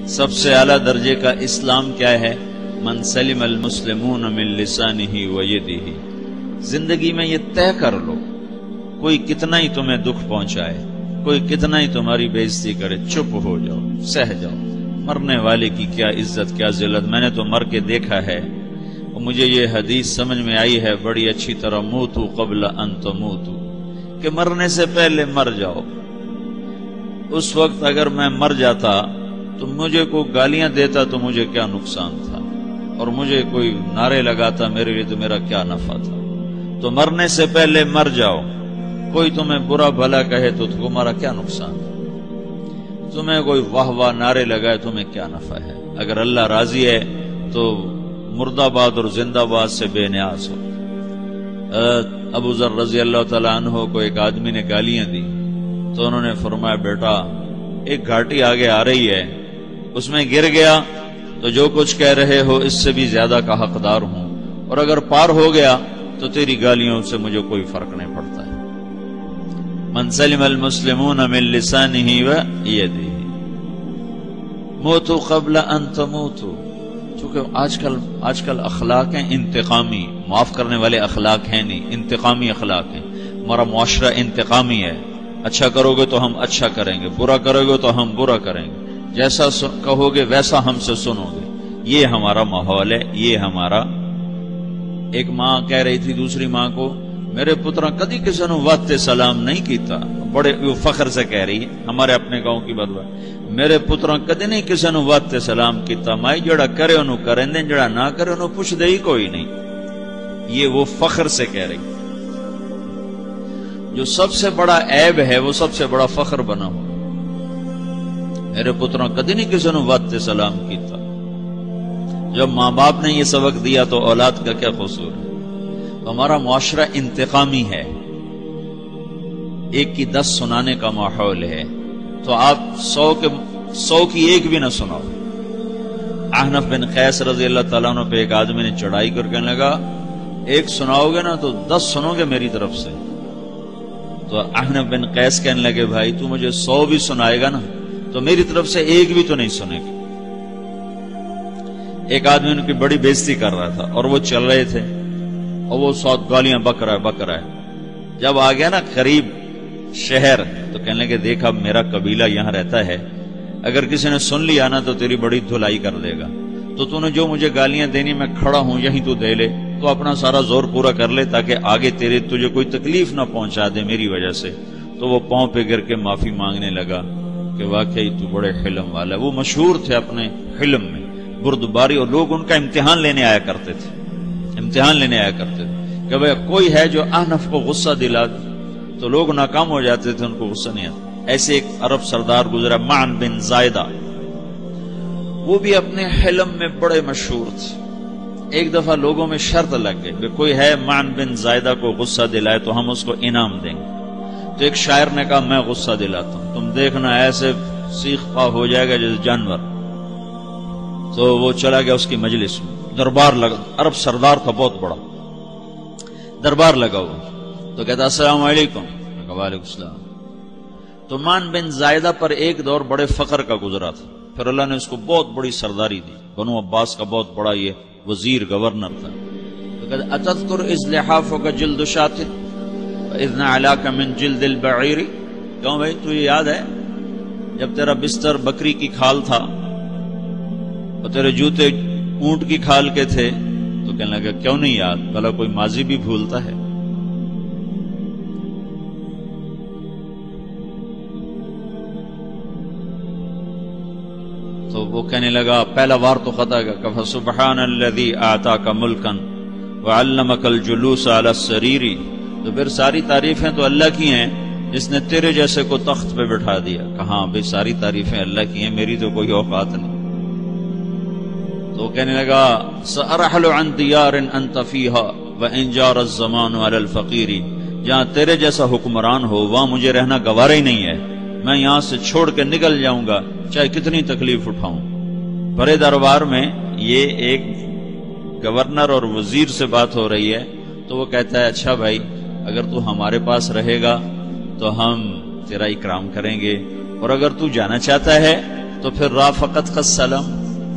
سب سے اعلیٰ درجے کا اسلام کیا ہے؟ من سلم المسلمون من لسانہ و یدہ۔ زندگی میں یہ طے کر لو، کوئی کتنا ہی تمہیں دکھ پہنچائے، کوئی کتنا ہی تمہاری بےعزتی کرے، چپ ہو جاؤ، سہ جاؤ۔ مرنے والے کی کیا عزت، کیا ذلت، میں نے تو مر کے دیکھا ہے، اور مجھے یہ حدیث سمجھ میں آئی ہے بڑی اچھی طرح، موتو قبل ان تموتو، کہ مرنے سے پہلے مر جاؤ۔ اس وقت اگر میں مر جاتا تو مجھے کوئی گالیاں دیتا تو مجھے کیا نقصان تھا، اور مجھے کوئی نعرے لگاتا میرے لیے تو میرا کیا نفع تھا۔ تو مرنے سے پہلے مر جاؤ، کوئی تمہیں برا بھلا کہے تو تمہارا کیا نقصان ہے، تمہیں کوئی واہ واہ نعرے لگائے تمہیں کیا نفع ہے۔ اگر اللہ راضی ہے تو مرد آباد اور زندہ باد سے بے نیاز ہو۔ ابو ذر رضی اللہ تعالیٰ عنہ کو ایک آدمی نے گالیاں دی تو انہوں نے فرمایا بیٹا ایک گھاٹی آگے آ رہی ہے، اس میں گر گیا تو جو کچھ کہہ رہے ہو اس سے بھی زیادہ کا حقدار ہوں، اور اگر پار ہو گیا تو تیری گالیوں سے مجھے کوئی فرق نہیں پڑتا ہے۔ من سلم المسلمون من لسانہ و یدہ موتوا قبل ان تموتوا۔ چونکہ آج کل اخلاق ہیں انتقامی، معاف کرنے والے اخلاق ہیں نہیں، انتقامی اخلاق ہیں۔ ہمارا معاشرہ انتقامی ہے، اچھا کرو گے تو ہم اچھا کریں گے، برا کرو گے تو ہم برا کریں گے، جیسا کہو گے ویسا ہم سے سنو گے۔ یہ ہمارا ماحول ہے، یہ ہمارا۔ ایک ماں کہہ رہی تھی دوسری ماں کو، میرے پترا کدی کسی نے واسطے سلام نہیں کیتا، بڑے فخر سے کہہ رہی ہے، ہمارے اپنے گاؤں کی بات بات، میرے پترا کدی نہیں کسی نے واسطے سلام کیتا، مائی جڑا کرے انہوں کریں دیں، جڑا نہ کرے انہوں پوچھ دے ہی کوئی نہیں۔ یہ وہ فخر سے کہہ رہی، جو سب سے بڑا عیب ہے وہ سب سے بڑا فخر بنا ہو۔ میرے پترا کدی نہیں کسی نے واسطے سلام کیتا۔ جب ماں باپ نے یہ سبق دیا تو اولاد کا کیا قصور ہے؟ ہمارا معاشرہ انتقامی ہے، ایک کی 10 سنانے کا ماحول ہے، تو آپ 100 کی ایک بھی نہ سناؤ۔ احنف بن قیس رضی اللہ تعالیٰ عنہ پہ ایک آدمی نے چڑھائی کر کہنے لگا ایک سناؤ گے نا تو 10 سنو گے میری طرف سے۔ تو احنف بن قیس کہنے لگے بھائی تو مجھے 100 بھی سنائے گا نا تو میری طرف سے ایک بھی تو نہیں سنے گا۔ ایک آدمی ان کی بڑی بےزتی کر رہا تھا اور وہ چل رہے تھے اور وہ 100 گالیاں بک رہا ہے۔ جب آ گیا نا قریب شہر تو کہنے لگے دیکھ اب میرا قبیلہ یہاں رہتا ہے، اگر کسی نے سن لیا نا تو تیری بڑی دھلائی کر دے گا، تو نے جو مجھے گالیاں دینی میں کھڑا ہوں یہیں تو دے لے، تو اپنا سارا زور پورا کر لے تاکہ آگے تجھے کوئی تکلیف نہ پہنچا دے میری وجہ سے۔ تو وہ پاؤں پہ گر کے معافی مانگنے لگا کہ واقعی تو بڑے حلم والا ہے۔ وہ مشہور تھے اپنے حلم میں، بردباری، اور لوگ ان کا امتحان لینے آیا کرتے تھے کہ بھئی کوئی ہے جو احنف کو غصہ دلا دے، تو لوگ ناکام ہو جاتے تھے، ان کو غصہ نہیں آتا۔ ایسے ایک عرب سردار گزرا معن بن زائدہ، وہ بھی اپنے حلم میں بڑے مشہور تھے۔ ایک دفعہ لوگوں میں شرط لگ گئی کہ کوئی ہے معن بن زائدہ کو غصہ دلائے تو ہم اس کو انعام دیں گے۔ تو ایک شاعر نے کہا میں غصہ دلاتا ہوں، تم دیکھنا ایسے سیخ پا ہو جائے گا جیسے جانور۔ تو وہ چلا گیا اس کی مجلس میں، دربار لگا، عرب سردار تھا بہت بڑا، دربار لگا ہوا، تو کہتا السلام علیکم، وعلیکم السلام۔ تو معن بن زائدہ پر ایک دور بڑے فقر کا گزرا تھا، پھر اللہ نے اس کو بہت بڑی سرداری دی، بنو عباس کا بہت بڑا یہ وزیر گورنر تھا۔ تو کہتا اتذکر اذ لحافک جلد شاۃ واذ نعلاک من جلد البعیر، کیوں بھائی تجھے یاد ہے جب تیرا بستر بکری کی کھال تھا اور تیرے جوتے اونٹ کی کھال کے تھے؟ تو کہنے لگا کیوں نہیں یاد، بھلا کوئی ماضی بھی بھولتا ہے؟ تو وہ کہنے لگا پہلا وار تو خطا گا کہ فسبحان الذی آتاک ملکا وعلمک الجلوس علی السریر، تو پھر ساری تعریفیں تو اللہ کی ہیں جس نے تیرے جیسے کو تخت پہ بٹھا دیا۔ کہاں بھئی ساری تعریفیں اللہ کی ہیں، میری تو کوئی اوقات نہیں۔ تو کہنے لگا سأرحل عن دیار انت فیہا وان جار الزمان علی الفقیر، جہاں تیرے جیسا حکمران ہو وہاں مجھے رہنا گوارا ہی نہیں ہے، میں یہاں سے چھوڑ کے نکل جاؤں گا چاہے کتنی تکلیف اٹھاؤں۔ بڑے دربار میں یہ ایک گورنر اور وزیر سے بات ہو رہی ہے، تو وہ کہتا ہے اچھا بھائی اگر تو ہمارے پاس رہے گا تو ہم تیرا اکرام کریں گے، اور اگر تو جانا چاہتا ہے تو پھر رافقت کا سلام،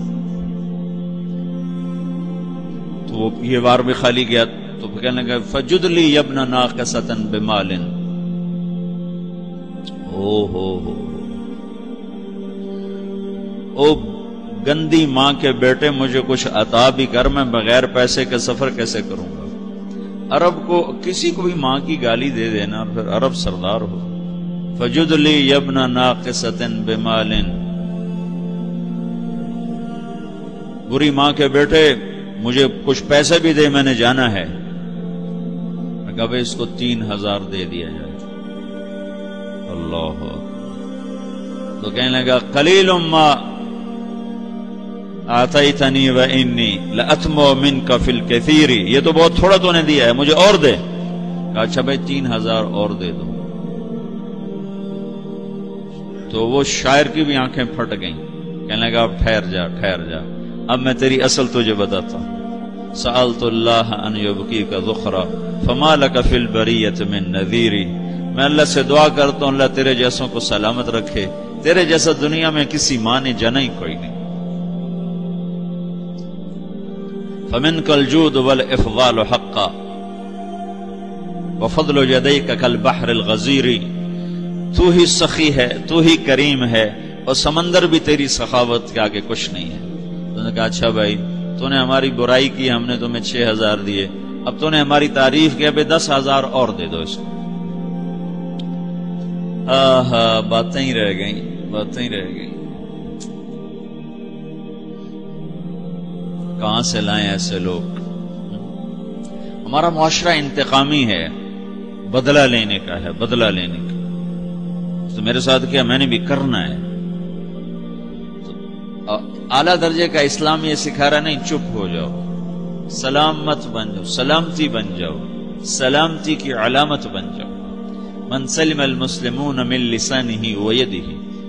تو یہ وار بھی خالی گیا، تو کہنے لگا فجد لی ابن ناقصۃ بمال، او گندی ماں کے بیٹے مجھے کچھ عطا بھی کر، میں بغیر پیسے کے سفر کیسے کروں گا؟ عرب کو کسی کو بھی ماں کی گالی دے دینا اور پھر عرب سردار ہو۔ فجد لی ابن ناقصۃ بمال، بری ماں کے بیٹے مجھے کچھ پیسے بھی دے، میں نے جانا ہے۔ میں کہا بھائی اس کو 3000 دے دیا جائے۔ اللہ، تو کہنے لگا قلیل ما آتیتنی وانی لأطمع منک فی الکثیر، یہ تو بہت تھوڑا تو نے دیا ہے، مجھے اور دے۔ کہا اچھا بھائی 3000 اور دے دو۔ تو وہ شاعر کی بھی آنکھیں پھٹ گئیں، کہنے لگا اب ٹھہر جا ٹھہر جا، اب میں تیری اصل تجھے بتاتا ہوں۔ سألت اللہ ان یبقیک ذخرا فما لک فی البریۃ من نذیر، میں اللہ سے دعا کرتا ہوں اللہ تیرے جیسوں کو سلامت رکھے، تیرے جیسا دنیا میں کسی ماں نے جنا ہی کوئی نہیں۔ فمنک الجود والافضال حقا وفضل یدیک کالبحر الغزیر، تو ہی سخی ہے، تو ہی کریم ہے، اور سمندر بھی تیری سخاوت کے آگے کچھ نہیں ہے۔ تو نے کہا اچھا بھائی تو نے ہماری برائی کی، ہم نے تمہیں 6000 دیے، اب تو نے ہماری تعریف کی، اب 10,000 اور دے دو اس کو۔ باتیں ہی رہ گئیں، باتیں ہی رہ گئیں۔ کہاں سے لائیں ایسے لوگ؟ ہمارا معاشرہ انتقامی ہے، بدلہ لینے کا ہے، بدلہ لینے کا۔ تو میرے ساتھ کیا میں نے بھی کرنا ہے۔ اعلیٰ درجے کا اسلام یہ سکھا رہا نہیں چپ ہو جاؤ، سلام مت بن جاؤ، سلامتی بن جاؤ، سلامتی کی علامت بن جاؤ۔ من سلم المسلمون من لسانہ ویدہ۔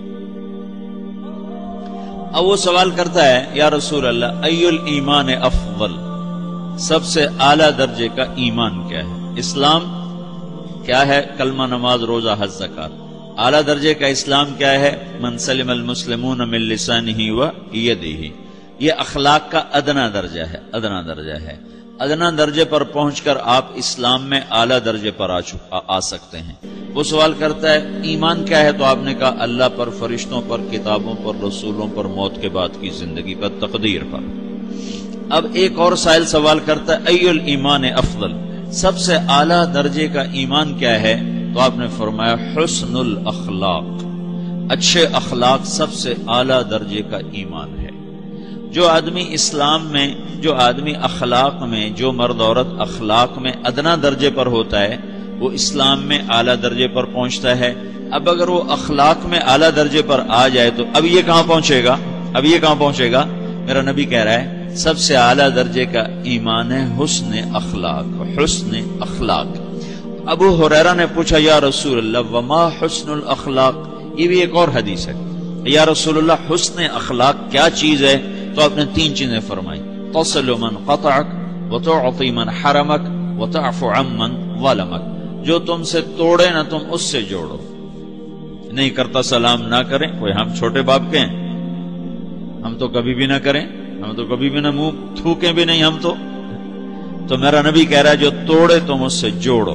اب وہ سوال کرتا ہے یا رسول اللہ ای الایمان افضل، سب سے اعلیٰ درجے کا ایمان کیا ہے؟ اسلام کیا ہے؟ کلمہ، نماز، روزہ، حج، زکات۔ اعلیٰ درجے کا اسلام کیا ہے؟ من سلم المسلمون من لسانہ ویدہ۔ یہ اخلاق کا ادنا درجہ ہے، ادنا درجہ ہے۔ ادنا درجے پر پہنچ کر آپ اسلام میں اعلیٰ درجے پر آ سکتے ہیں۔ وہ سوال کرتا ہے ایمان کیا ہے؟ تو آپ نے کہا اللہ پر، فرشتوں پر، کتابوں پر، رسولوں پر، موت کے بعد کی زندگی پر، تقدیر پر۔ اب ایک اور سائل سوال کرتا ہے ای الایمان افضل، سب سے اعلیٰ درجے کا ایمان کیا ہے؟ تو آپ نے فرمایا حسن الاخلاق، اچھے اخلاق سب سے اعلیٰ درجے کا ایمان ہے۔ جو آدمی اسلام میں، جو آدمی اخلاق میں، جو مرد عورت اخلاق میں ادنا درجے پر ہوتا ہے وہ اسلام میں اعلیٰ درجے پر پہنچتا ہے۔ اب اگر وہ اخلاق میں اعلیٰ درجے پر آ جائے تو اب یہ کہاں پہنچے گا؟ اب یہ کہاں پہنچے گا؟ میرا نبی کہہ رہا ہے سب سے اعلیٰ درجے کا ایمان ہے حسن اخلاق، حسن اخلاق۔ ابو ہریرہ نے پوچھا یا رسول اللہ وما حسن الاخلاق، یہ بھی ایک اور حدیث ہے، یا رسول اللہ حسن اخلاق کیا چیز ہے؟ تو آپ نے 3 چیزیں فرمائی، تصل من قطعک وتعطی من حرمک وتعفو عمن ظلمک، جو تم سے توڑے نہ تم اس سے جوڑو، نہیں کرتا سلام نہ کریں، کوئی ہم چھوٹے باپ کے ہیں، ہم تو کبھی بھی نہ کریں، ہم تو کبھی بھی نہ منہ تھوکیں بھی نہیں، ہم تو میرا نبی کہہ رہا ہے جو توڑے تم اس سے جوڑو،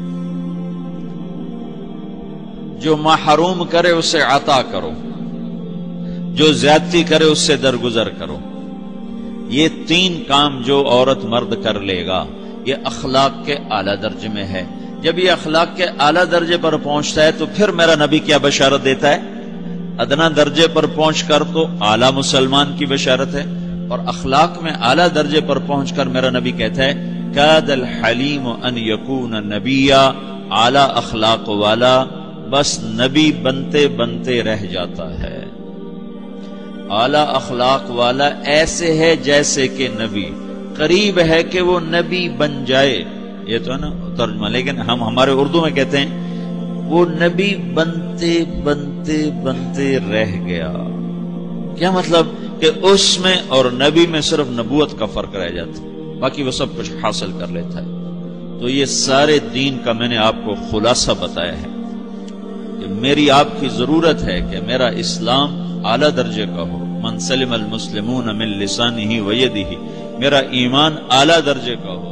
جو محروم کرے اسے عطا کرو، جو زیادتی کرے اس سے درگزر کرو۔ یہ 3 کام جو عورت مرد کر لے گا یہ اخلاق کے اعلیٰ درجے میں ہے۔ جب یہ اخلاق کے اعلیٰ درجے پر پہنچتا ہے تو پھر میرا نبی کیا بشارت دیتا ہے؟ ادنا درجے پر پہنچ کر تو اعلیٰ مسلمان کی بشارت ہے، اور اخلاق میں اعلیٰ درجے پر پہنچ کر میرا نبی کہتا ہے کاد الحلیم ان یکون نبیا، اعلیٰ اخلاق والا بس نبی بنتے بنتے رہ جاتا ہے۔ اعلیٰ اخلاق والا ایسے ہے جیسے کہ نبی، قریب ہے کہ وہ نبی بن جائے، یہ تو ہے نا ترجمہ، لیکن ہم ہمارے اردو میں کہتے ہیں وہ نبی بنتے بنتے بنتے رہ گیا۔ کیا مطلب؟ کہ اس میں اور نبی میں صرف نبوت کا فرق رہ جاتا، باقی وہ سب کچھ حاصل کر لیتا ہے۔ تو یہ سارے دین کا میں نے آپ کو خلاصہ بتایا ہے کہ میری آپ کی ضرورت ہے کہ میرا اسلام اعلیٰ درجے کا ہو، من سلم المسلمون من لسانہ و یدہ، میرا ایمان اعلیٰ درجے کا ہو،